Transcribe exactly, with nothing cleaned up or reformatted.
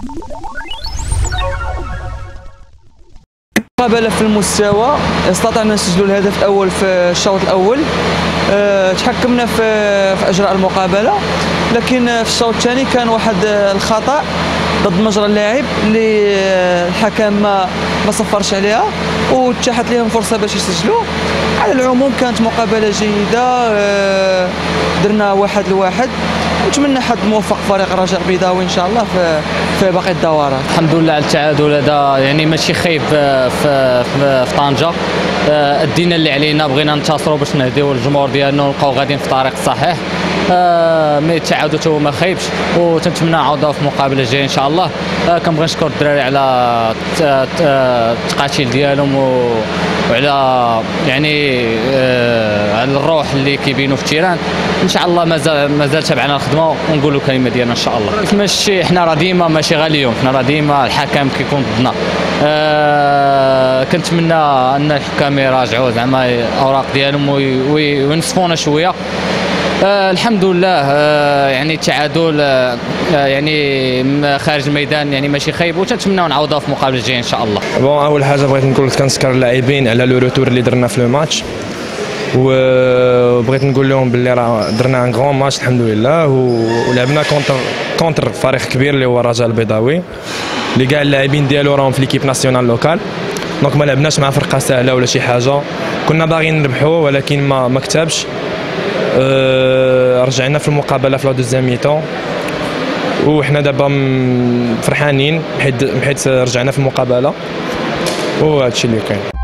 المقابلة في المستوى استطعنا نسجلوا الهدف الأول في الشوط الأول. أه تحكمنا في في إجراء المقابلة، لكن في الشوط الثاني كان واحد الخطأ ضد مجرى اللاعب اللي الحكم ما ما صفرش عليها واتاحت لهم فرصة باش يسجلوا. على العموم كانت مقابلة جيدة، أه درنا واحد لواحد، ونتمنى حد موفق فريق الرجاء البيضاوي ان شاء الله في في باقي الدورات. الحمد لله على التعادل هذا، يعني ماشي خايب في في, في طنجه. ادينا اللي علينا، بغينا ننتصروا باش نهديو الجمهور ديالنا ونبقاو غاديين في الطريق الصحيح. مي التعادل حتى هو ما خايبش، وتنتمنى نعوضوه في المقابله الجايه ان شاء الله. كنبغي نشكر الدراري على التقاتيل ديالهم وعلى يعني على الروح اللي كيبينوا في التيران. ان شاء الله مازال مازال تابعنا الخدمه ونقولوا الكلمه ديالنا ان شاء الله. ماشي حنا راه ديما ماشي غير اليوم، حنا راه ديما الحكم كيكون ضدنا. أه كنتمنى ان الحكام يراجعوا زعما الاوراق ديالهم وينصفونا شويه. أه الحمد لله. أه يعني التعادل أه يعني خارج الميدان يعني ماشي خايب، وتنتمناو نعوضوها في المقابله الجايه ان شاء الله. بون اول حاجه بغيت نقول كنشكر اللاعبين على لو روتور اللي درنا في لو ماتش، وبغيت نقول لهم باللي راه درنا ان غران ماتش الحمد لله، ولعبنا كونتر كونتر فريق كبير اللي هو الرجاء البيضاوي اللي كاع اللاعبين ديالو راهم في ليكيب ناسيونال لوكال. دونك ما لعبناش مع فرقه سهله ولا شي حاجه، كنا باغيين نربحوا ولكن ما ما كتبش. أه رجعنا في المقابله في لا دوزيام ميتون، وحنا دابا فرحانين حيت حيت رجعنا في المقابله، وهذا الشيء اللي كاين.